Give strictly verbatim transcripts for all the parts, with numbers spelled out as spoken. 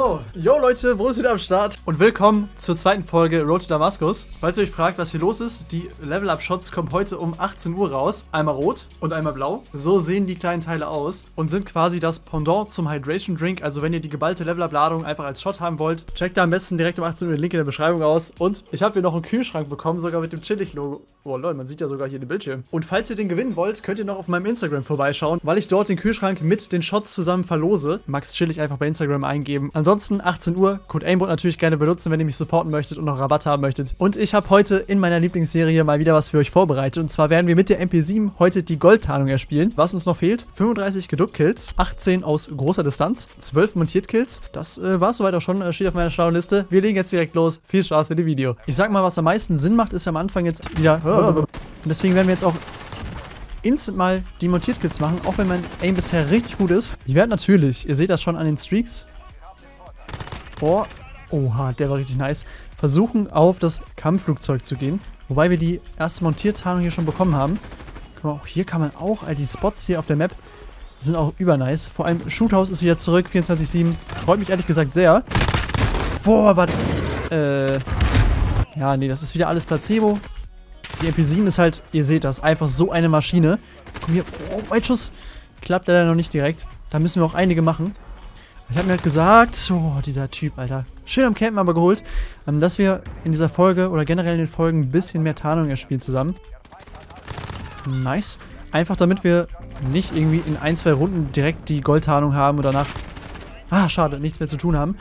So, yo Leute, Bruno ist wieder am Start und willkommen zur zweiten Folge Road to Damascus. Falls ihr euch fragt, was hier los ist, die Level-Up-Shots kommen heute um achtzehn Uhr raus. Einmal rot und einmal blau. So sehen die kleinen Teile aus und sind quasi das Pendant zum Hydration Drink. Also wenn ihr die geballte Level-Up-Ladung einfach als Shot haben wollt, checkt da am besten direkt um achtzehn Uhr den Link in der Beschreibung aus. Und ich habe hier noch einen Kühlschrank bekommen, sogar mit dem Chillig-Logo. Oh lol, man sieht ja sogar hier den Bildschirm. Und falls ihr den gewinnen wollt, könnt ihr noch auf meinem Instagram vorbeischauen, weil ich dort den Kühlschrank mit den Shots zusammen verlose. Max Chillig einfach bei Instagram eingeben. Ansonsten achtzehn Uhr, Code Aimbot natürlich gerne benutzen, wenn ihr mich supporten möchtet und noch Rabatt haben möchtet. Und ich habe heute in meiner Lieblingsserie mal wieder was für euch vorbereitet. Und zwar werden wir mit der M P sieben heute die Goldtarnung erspielen. Was uns noch fehlt, fünfunddreißig Geduckt-Kills, achtzehn aus großer Distanz, zwölf Montiert-Kills. Das äh, war es soweit auch schon, äh, steht auf meiner schlauen Liste. Wir legen jetzt direkt los. Viel Spaß mit dem Video. Ich sag mal, was am meisten Sinn macht, ist am Anfang jetzt wieder... Und deswegen werden wir jetzt auch instant mal die Montiert-Kills machen, auch wenn mein Aim bisher richtig gut ist. Ich werde natürlich, ihr seht das schon an den Streaks, oh, oha, der war richtig nice, versuchen auf das Kampfflugzeug zu gehen, wobei wir die erste Montiertarnung hier schon bekommen haben. Guck mal, auch hier kann man auch, all die Spots hier auf der Map sind auch übernice. Vor allem Shoothouse ist wieder zurück, vierundzwanzig sieben, freut mich ehrlich gesagt sehr. Boah, was, äh, ja, nee, das ist wieder alles Placebo. Die M P sieben ist halt, ihr seht das, einfach so eine Maschine. Komm hier, oh, mein Schuss. Klappt leider noch nicht direkt. Da müssen wir auch einige machen. Ich habe mir halt gesagt, oh, dieser Typ, Alter. Schön am Campen aber geholt, dass wir in dieser Folge oder generell in den Folgen ein bisschen mehr Tarnung erspielen zusammen. Nice. Einfach damit wir nicht irgendwie in ein, zwei Runden direkt die Goldtarnung haben und danach, ah, schade, nichts mehr zu tun haben.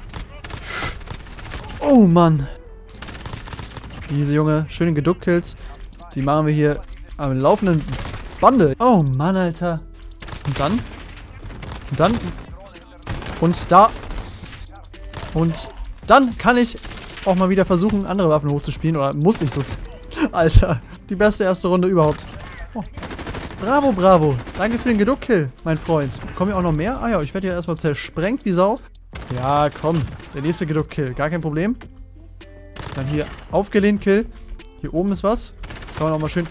Oh, Mann. Diese Junge, schöne Geduckt-Kills. Die machen wir hier am laufenden Bande. Oh Mann, Alter. Und dann? Und dann? Und da. Und dann kann ich auch mal wieder versuchen, andere Waffen hochzuspielen. Oder muss ich so. Alter, die beste erste Runde überhaupt. Oh. Bravo, bravo. Danke für den Geduckt-Kill, mein Freund. Kommen hier auch noch mehr? Ah ja, ich werde hier erstmal zersprengt wie Sau. Ja, komm. Der nächste Geduckt-Kill. Gar kein Problem. Dann hier aufgelehnt Kill. Hier oben ist was. Kann man auch mal schön...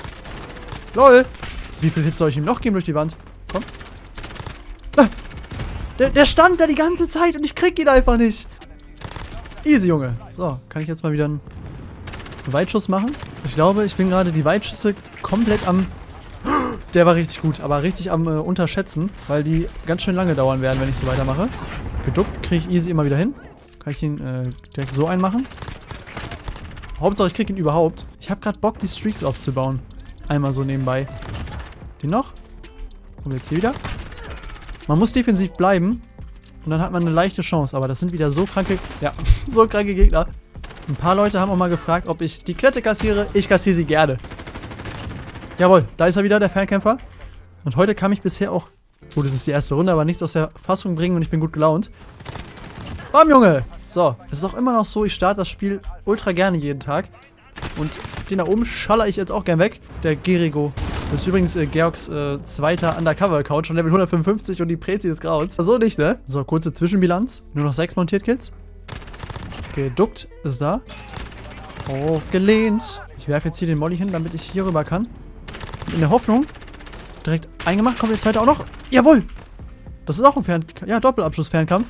LOL! Wie viel Hits soll ich ihm noch geben durch die Wand? Komm. Ah, der, der stand da die ganze Zeit und ich krieg ihn einfach nicht. Easy, Junge. So, kann ich jetzt mal wieder einen Weitschuss machen? Ich glaube, ich bin gerade die Weitschüsse komplett am... Der war richtig gut, aber richtig am äh, Unterschätzen, weil die ganz schön lange dauern werden, wenn ich so weitermache. Geduckt kriege ich easy immer wieder hin. Kann ich ihn äh, direkt so einmachen? Hauptsache, ich krieg ihn überhaupt. Ich habe gerade Bock, die Streaks aufzubauen. Einmal so nebenbei. Den noch? Kommen wir jetzt hier wieder? Man muss defensiv bleiben. Und dann hat man eine leichte Chance. Aber das sind wieder so kranke... Ja, so kranke Gegner. Ein paar Leute haben auch mal gefragt, ob ich die Klette kassiere. Ich kassiere sie gerne. Jawohl, da ist er wieder, der Fernkämpfer. Und heute kam ich bisher auch... Gut, das ist die erste Runde, aber nichts aus der Fassung bringen und ich bin gut gelaunt. Bam, Junge! So, es ist auch immer noch so, ich starte das Spiel ultra gerne jeden Tag. Und den da oben schaller ich jetzt auch gern weg. Der Gerigo. Das ist übrigens äh, Georgs äh, zweiter Undercover-Account, schon Level hundertfünfundfünfzig und die Prezi des Grauens. So nicht, ne? So, kurze Zwischenbilanz. Nur noch sechs Montiert-Kills. Geduckt ist da. Aufgelehnt. Ich werfe jetzt hier den Molly hin, damit ich hier rüber kann. Und in der Hoffnung, direkt eingemacht, kommt der zweite auch noch. Jawohl! Das ist auch ein Fern... Ja, Doppelabschuss-Fernkampf.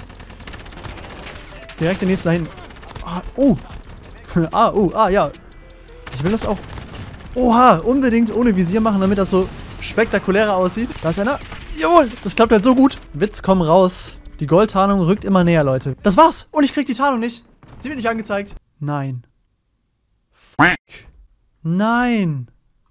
Direkt den nächsten dahin. Ah, oh. ah, oh, ah, ja. Ich will das auch... Oha, unbedingt ohne Visier machen, damit das so spektakulärer aussieht. Da ist einer. Jawohl, das klappt halt so gut. Witz, komm raus. Die Goldtarnung rückt immer näher, Leute. Das war's. Und ich krieg die Tarnung nicht. Sie wird nicht angezeigt. Nein. Fuck. Nein.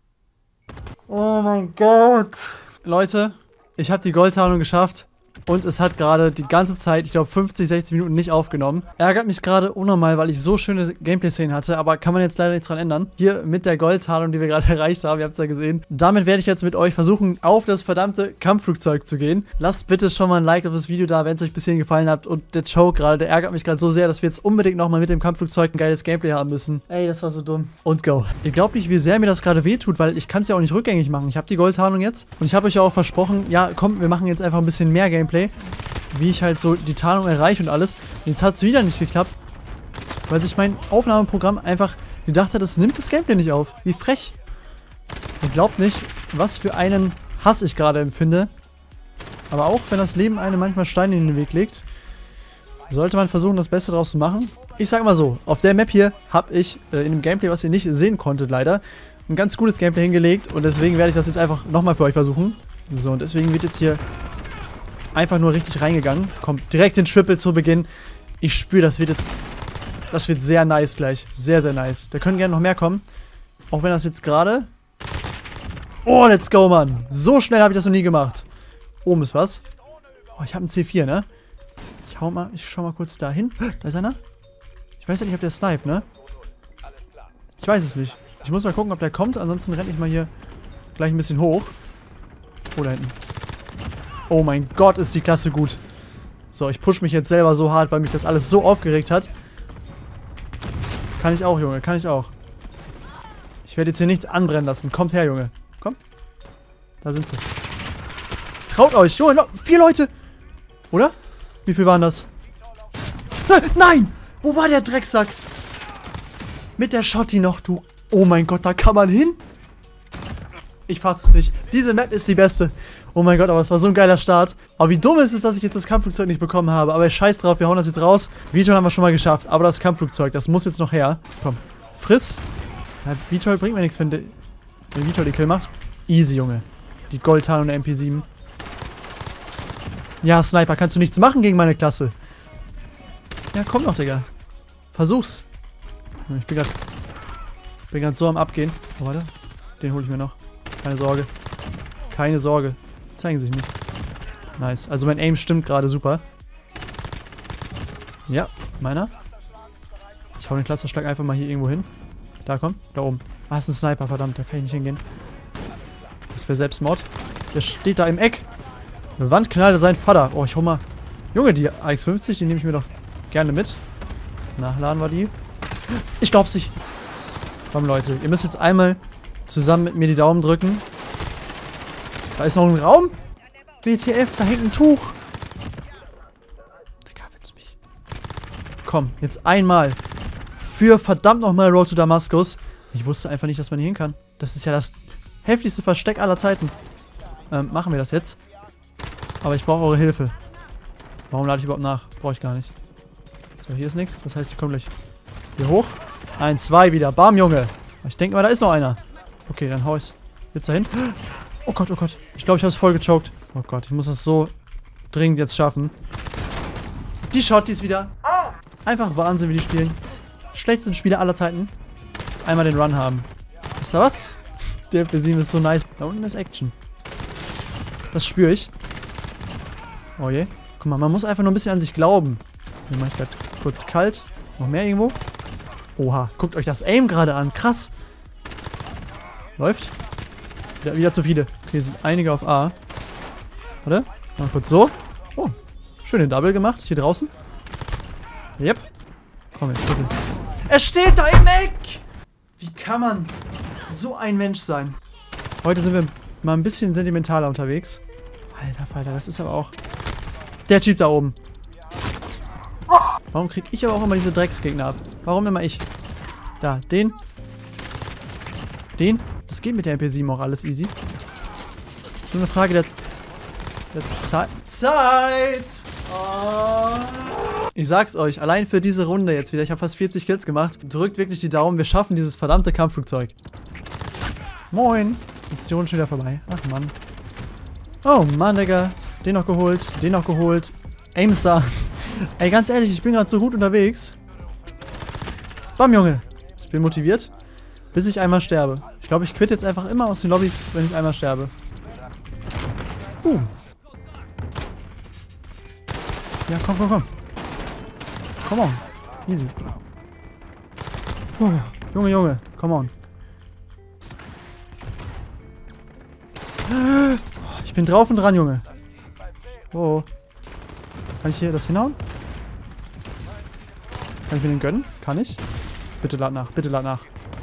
Oh mein Gott. Leute, ich habe die Goldtarnung geschafft. Und es hat gerade die ganze Zeit, ich glaube fünfzig, sechzig Minuten nicht aufgenommen. Ärgert mich gerade unnormal, weil ich so schöne Gameplay-Szenen hatte, aber kann man jetzt leider nichts dran ändern. Hier mit der Goldtarnung, die wir gerade erreicht haben, ihr habt es ja gesehen. Damit werde ich jetzt mit euch versuchen, auf das verdammte Kampfflugzeug zu gehen. Lasst bitte schon mal ein Like auf das Video da, wenn es euch bis hierhin gefallen hat. Und der Choke gerade, der ärgert mich gerade so sehr, dass wir jetzt unbedingt nochmal mit dem Kampfflugzeug ein geiles Gameplay haben müssen. Ey, das war so dumm. Und go. Ihr glaubt nicht, wie sehr mir das gerade wehtut, weil ich kann es ja auch nicht rückgängig machen. Ich habe die Goldtarnung jetzt und ich habe euch ja auch versprochen, ja komm, wir machen jetzt einfach ein bisschen mehr Gameplay. Wie ich halt so die Tarnung erreiche und alles. Und jetzt hat es wieder nicht geklappt. Weil sich mein Aufnahmeprogramm einfach gedacht hat, es nimmt das Gameplay nicht auf. Wie frech. Ihr glaubt nicht, was für einen Hass ich gerade empfinde. Aber auch, wenn das Leben einem manchmal Steine in den Weg legt, sollte man versuchen, das Beste draus zu machen. Ich sag mal so, auf der Map hier habe ich äh, in dem Gameplay, was ihr nicht sehen konntet leider, ein ganz gutes Gameplay hingelegt. Und deswegen werde ich das jetzt einfach nochmal für euch versuchen. So, und deswegen wird jetzt hier einfach nur richtig reingegangen. Kommt direkt den Triple zu Beginn. Ich spüre, das wird jetzt... Das wird sehr nice gleich. Sehr, sehr nice. Da können gerne noch mehr kommen. Auch wenn das jetzt gerade... Oh, let's go, Mann. So schnell habe ich das noch nie gemacht. Oben ist was. Oh, ich habe einen C vier, ne? Ich hau mal... Ich schau mal kurz da hin. Da ist einer. Ich weiß ja nicht, ob der sniped, ne? Ich weiß es nicht. Ich muss mal gucken, ob der kommt. Ansonsten renne ich mal hier gleich ein bisschen hoch. Oh, da hinten. Oh mein Gott, ist die Klasse gut. So, ich push mich jetzt selber so hart, weil mich das alles so aufgeregt hat. Kann ich auch, Junge. Kann ich auch. Ich werde jetzt hier nichts anbrennen lassen. Kommt her, Junge. Komm. Da sind sie. Traut euch. Junge, vier Leute. Oder? Wie viel waren das? Nein! Wo war der Drecksack? Mit der Schotti noch, du. Oh mein Gott, da kann man hin? Ich fasse es nicht. Diese Map ist die beste. Oh mein Gott, aber das war so ein geiler Start. Aber wie dumm ist es, dass ich jetzt das Kampfflugzeug nicht bekommen habe. Aber scheiß drauf, wir hauen das jetzt raus. Vitol haben wir schon mal geschafft. Aber das Kampfflugzeug, das muss jetzt noch her. Komm, friss. Ja, Vitol bringt mir nichts, wenn, de, wenn Vitol die Kill macht. Easy, Junge. Die Goldtarn und der M P sieben. Ja, Sniper, kannst du nichts machen gegen meine Klasse. Ja, komm noch, Digga. Versuch's. Ich bin gerade bin gerade so am Abgehen. Oh, warte. Den hole ich mir noch. Keine Sorge. Keine Sorge. Die zeigen sich nicht. Nice. Also mein Aim stimmt gerade super. Ja, meiner. Ich hau den Clusterschlag einfach mal hier irgendwo hin. Da, komm. Da oben. Ah, ist ein Sniper, verdammt. Da kann ich nicht hingehen. Das wäre Selbstmord. Der steht da im Eck. Eine Wand knallte sein Vater. Oh, ich hol mal. Junge, die A X fünfzig, die nehme ich mir doch gerne mit. Nachladen wir die. Ich glaub's nicht. Komm, Leute. Ihr müsst jetzt einmal zusammen mit mir die Daumen drücken. Da ist noch ein Raum. W T F, da hängt ein Tuch. Digga, willst du mich? Komm, jetzt einmal. Für verdammt nochmal Road to Damaskus. Ich wusste einfach nicht, dass man hier hin kann. Das ist ja das heftigste Versteck aller Zeiten. Ähm, machen wir das jetzt. Aber ich brauche eure Hilfe. Warum lade ich überhaupt nach? Brauche ich gar nicht. So, hier ist nichts. Das heißt, ich komme gleich hier hoch. Eins, zwei wieder. Bam, Junge. Ich denke mal, da ist noch einer. Okay, dann hau ich's jetzt dahin. Oh Gott, oh Gott. Ich glaube, ich habe es voll gechoked. Oh Gott, ich muss das so dringend jetzt schaffen. Die Shotties wieder. Einfach Wahnsinn, wie die spielen. Schlechtesten Spieler aller Zeiten. Jetzt einmal den Run haben. Ist da was? Der M P sieben ist so nice. Da unten ist Action. Das spüre ich. Oh je. Guck mal, man muss einfach nur ein bisschen an sich glauben. Hier mache ich gerade kurz kalt. Noch mehr irgendwo? Oha, guckt euch das Aim gerade an. Krass. Läuft. Wieder, wieder zu viele. Okay, sind einige auf A. Warte. Mal kurz so. Oh, schön den Double gemacht. Hier draußen. Yep. Komm jetzt, bitte. Er steht da im Eck! Wie kann man so ein Mensch sein? Heute sind wir mal ein bisschen sentimentaler unterwegs. Alter Falter, das ist aber auch... Der Typ da oben. Warum krieg ich aber auch immer diese Drecksgegner ab? Warum immer ich? Da, den. Den. Das geht mit der M P sieben auch alles easy. Nur eine Frage der, der Zeit. Zeit! Oh. Ich sag's euch, allein für diese Runde jetzt wieder, ich habe fast vierzig Kills gemacht. Drückt wirklich die Daumen, wir schaffen dieses verdammte Kampfflugzeug. Moin. Mission schon wieder vorbei. Ach Mann. Oh Mann, Digga. Den noch geholt, den noch geholt. Aimstar. Ey, ganz ehrlich, ich bin gerade so gut unterwegs. Bam, Junge. Ich bin motiviert, bis ich einmal sterbe. Ich glaube, ich quitte jetzt einfach immer aus den Lobbys, wenn ich einmal sterbe. Uh. Ja, komm, komm, komm. Come on. Easy. Oh, Junge, Junge. Come on. Ich bin drauf und dran, Junge. Oh. Kann ich hier das hinhauen? Kann ich mir den gönnen? Kann ich? Bitte lad nach, bitte lad nach.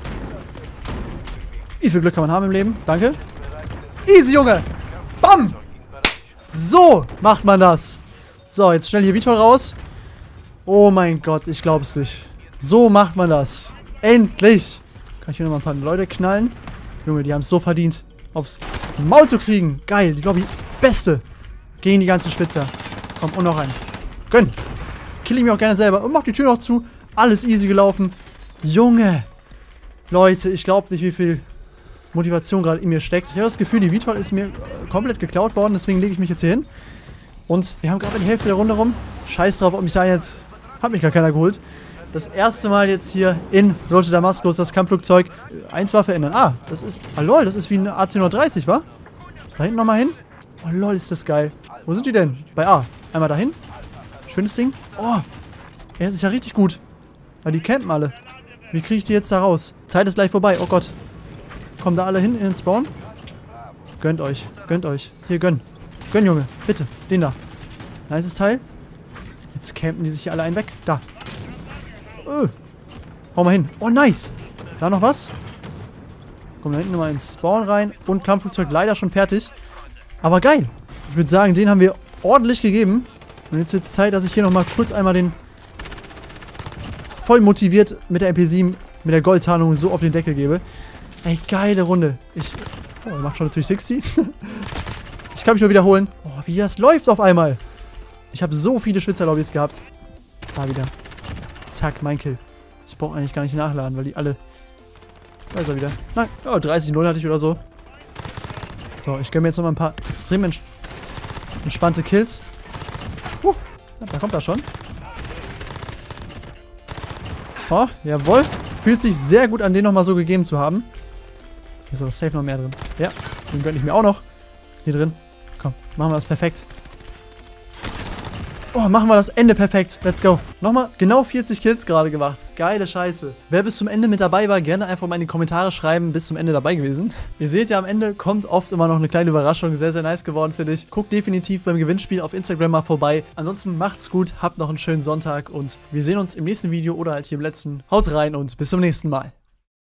Wie viel Glück kann man haben im Leben? Danke. Easy, Junge! Bam! So macht man das. So, jetzt schnell hier Vitol raus. Oh mein Gott, ich glaub's nicht. So macht man das. Endlich! Kann ich hier nochmal ein paar Leute knallen? Junge, die haben es so verdient, aufs Maul zu kriegen. Geil, die Lobby. Beste. Gegen die ganzen Spitzer. Komm, und noch ein. Gönn. kill ich mich auch gerne selber. Und mach die Tür noch zu. Alles easy gelaufen. Junge. Leute, ich glaube nicht, wie viel Motivation gerade in mir steckt. Ich habe das Gefühl, die V TOL ist mir komplett geklaut worden. Deswegen lege ich mich jetzt hier hin. Und wir haben gerade die Hälfte der Runde rum. Scheiß drauf, ob mich da jetzt... Hat mich gar keiner geholt. Das erste Mal jetzt hier in Road to Damascus das Kampfflugzeug. Eins war verändern. Ah, das ist... Ah, lol, das ist wie eine A C hundertdreißig, wa? Da hinten nochmal hin. Oh, lol, ist das geil. Wo sind die denn? Bei A. Einmal dahin. Schönes Ding. Oh, ja, das ist ja richtig gut. Aber die campen alle. Wie kriege ich die jetzt da raus? Zeit ist gleich vorbei. Oh Gott. Kommen da alle hin in den Spawn? Gönnt euch. Gönnt euch. Hier, gönn. Gönn, Junge. Bitte. Den da. Nices Teil. Jetzt campen die sich hier alle einen weg. Da. Öh. Hau mal hin. Oh, nice. Da noch was? Kommen da hinten nochmal ins Spawn rein. Und Kampfflugzeug leider schon fertig. Aber geil. Ich würde sagen, den haben wir ordentlich gegeben. Und jetzt wird es Zeit, dass ich hier nochmal kurz einmal den... voll motiviert mit der M P sieben, mit der Goldtarnung so auf den Deckel gebe. Ey, geile Runde. Ich... Oh, er macht schon natürlich sechzig. Ich kann mich nur wiederholen. Oh, wie das läuft auf einmal. Ich habe so viele Schwitzer-Lobbys gehabt. Da wieder. Zack, mein Kill. Ich brauche eigentlich gar nicht nachladen, weil die alle... Da ist er wieder. Nein. Oh, dreißig null hatte ich oder so. So, ich gönne mir jetzt nochmal ein paar extrem ents entspannte Kills. Uh, da kommt er schon. Oh, jawohl. Fühlt sich sehr gut an, den nochmal so gegeben zu haben. Hier ist doch safe noch mehr drin. Ja, den gönne ich mir auch noch. Hier drin. Komm, machen wir das perfekt. Oh, machen wir das Ende perfekt. Let's go. Nochmal genau vierzig Kills gerade gemacht. Geile Scheiße. Wer bis zum Ende mit dabei war, gerne einfach mal in die Kommentare schreiben, bis zum Ende dabei gewesen. Ihr seht ja, am Ende kommt oft immer noch eine kleine Überraschung. Sehr, sehr nice geworden, finde ich. Guckt definitiv beim Gewinnspiel auf Instagram mal vorbei. Ansonsten macht's gut, habt noch einen schönen Sonntag und wir sehen uns im nächsten Video oder halt hier im letzten. Haut rein und bis zum nächsten Mal.